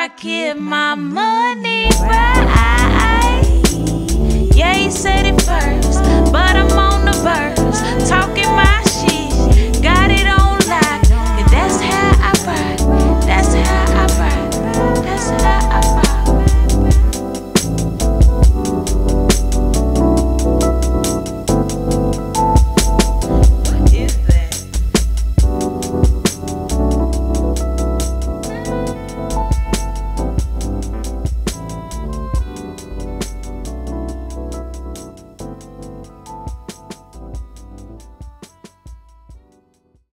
I get my money right. Yeah, he said it first, but I'm on the verse, talking my